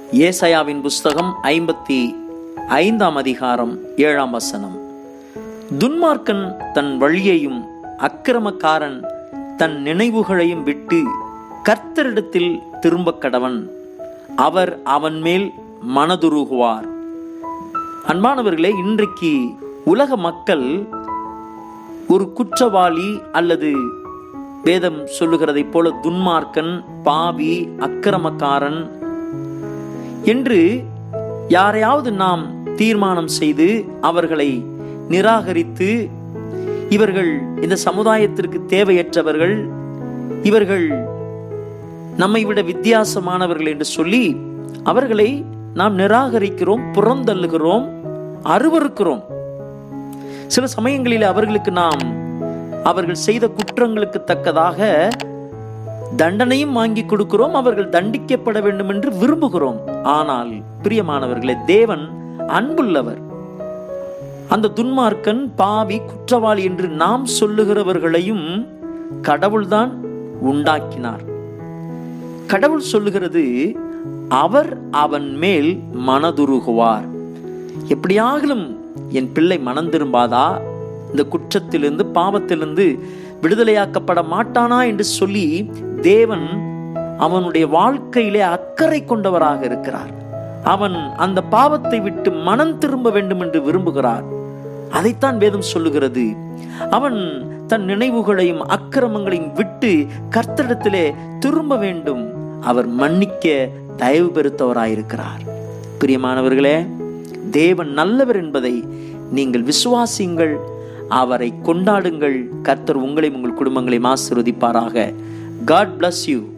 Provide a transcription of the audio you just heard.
ஏசாயாவின் புஸ்தகம் 55 அதிகாரம் 7 வசனம். துன்மார்க்கன் தன் வழியையும் அக்கிரமக்காரன் தன் நினைவுகளையும் விட்டு கர்த்தரிடத்தில் திரும்ப கடவன், அவர் அவன் மேல் மனதுருகுவார். அன்பானவர்களே, இன்றைக்கு உலக மக்கள் ஒரு குற்றவாளி அல்லது வேதம் சொல்லுகிறதை போல துன்மார்க்கன், பாவி, அக்கிரமக்காரன் என்று யாரையாவது நாம் தீர்மானம் செய்து அவர்களை நிராகரித்து, இவர்கள் இந்த சமுதாயத்திற்கு தேவையற்றவர்கள், இவர்கள் நம்மை விட வித்தியாசமானவர்கள் என்று சொல்லி அவர்களை நாம் நிராகரிக்கிறோம், புறந்தள்ளுகிறோம், அருவருக்கிறோம். சில சமயங்களில் அவர்களுக்கு நாம் அவர்கள் செய்த குற்றங்களுக்கு தக்கதாக தண்டனையும் வாங்கி கொடுக்கிறோம், அவர்கள் தண்டிக்கப்பட வேண்டும் என்று விரும்புகிறோம். ஆனால் பிரியமானவர்களே, தேவன் அன்புள்ளவர். அந்த துன்மார்க்கன், பாவி, குற்றவாளி என்று நாம் சொல்லுகிறவர்களையும் கடவுள்தான் உண்டாக்கினார். கடவுள் சொல்லுகிறது, அவர் அவன் மேல் மனதுருகுவார். எப்படியாகிலும் என் பிள்ளை மனம் திரும்பாதா, இந்த குற்றத்திலிருந்து பாவத்திலிருந்து விடுதலையாக்கப்பட மாட்டானா என்று சொல்லி தேவன் அவனுடைய வாழ்க்கையிலே அக்கறை கொண்டவராக இருக்கிறார். அவன் அந்த பாவத்தை விட்டு மனம் திரும்ப வேண்டும் என்று விரும்புகிறார். அதைத்தான் வேதம் சொல்லுகிறது. அவன் தன் நினைவுகளையும் அக்கிரமங்களையும் விட்டு கர்த்தரிடத்திலே திரும்ப வேண்டும். அவர் மன்னிக்க தயவு பெருத்தவராயிருக்கிறார். பிரியமானவர்களே, தேவன் நல்லவர் என்பதை நீங்கள் விசுவாசியுங்கள், அவரை கொண்டாடுங்கள். கர்த்தர் உங்களையும் உங்கள் குடும்பங்களையும் ஆசீர்வதிப்பாராக. God bless you.